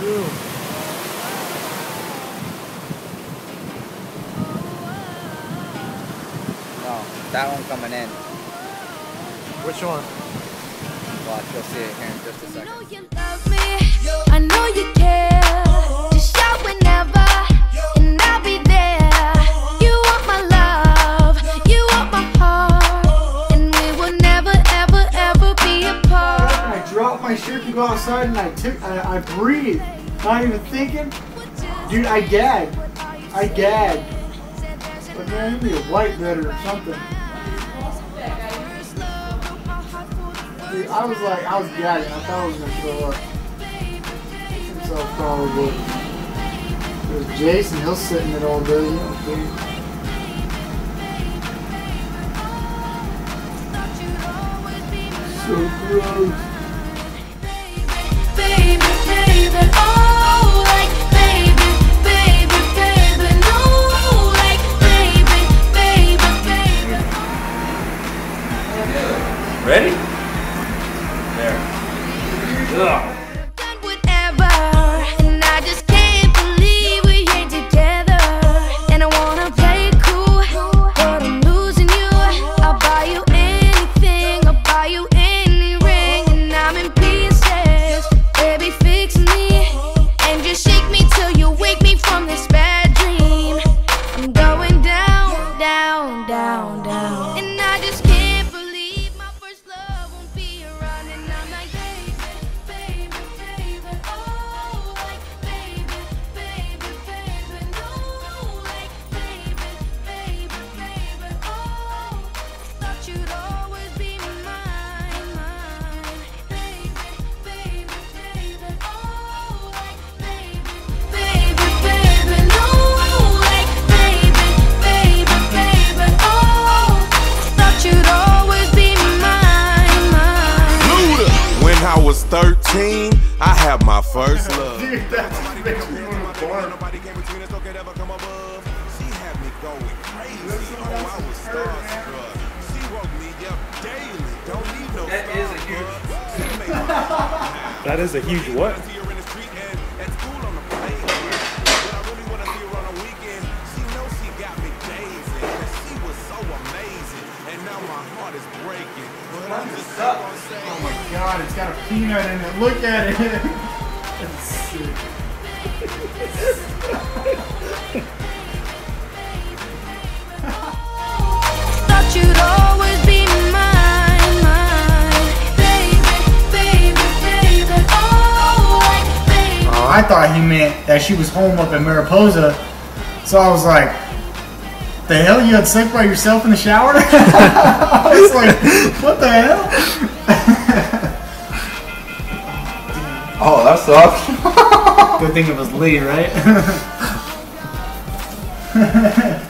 No, that one coming in. Which one? Watch, you'll see it here in just a second. I know you love me, I know you care. Just shout whenever, and I'll be there. You want my love, you want my heart, and we will never, ever, ever be apart. I dropped my shirt to go outside and I breathed, not even thinking. Dude, I gagged. But man, give me a white better or something. Dude, I was gagging. I thought I was gonna throw up. So probably. There's Jason, he'll sit in it all day, you know, dude. So gross. Baby, baby, oh, like baby, baby, baby, no, like baby, baby, baby. Ready? There. Ugh. Done whatever, and I just can't believe we ain't together. And I wanna play cool, but I'm losing you. I'll buy you anything, I'll buy you any ring, and I'm in pieces. Baby, fix me, and just shake me till you wake me from this bad dream. I'm going down, down, down, down, and I just can't believe my first love won't be around. And I'm like, baby, baby, baby, oh, like baby, baby, baby, no, like baby, baby, baby, oh, thought you'd always be mine, mine, baby, baby, baby, oh, like baby, baby, baby, no, like baby, baby, baby, oh, thought you'd always be mine, mine. Luda. When I was 13, I had my first love. Dude, that's makes me want to barf. Nobody came between us, okay, ever come above. She had me going crazy. Oh, I was starstruck. She woke me up daily. Don't need no That is a huge. That is a huge what? See her in the street and at school on the playground. But I really want to see her on the weekend. She knows she got me dazing. And she was so amazing. And now my heart is breaking. But I'm just gonna say. Oh my god, it's got a peanut in it. Look at it. That's sick. Thought you'd always be mine, mine, baby, baby, baby, oh, like baby. Oh, I thought he meant that she was home up in Mariposa. So I was like, the hell, you had sex by yourself in the shower? I was like, what the hell? Oh, that sucks. Good thing it was Lee, right?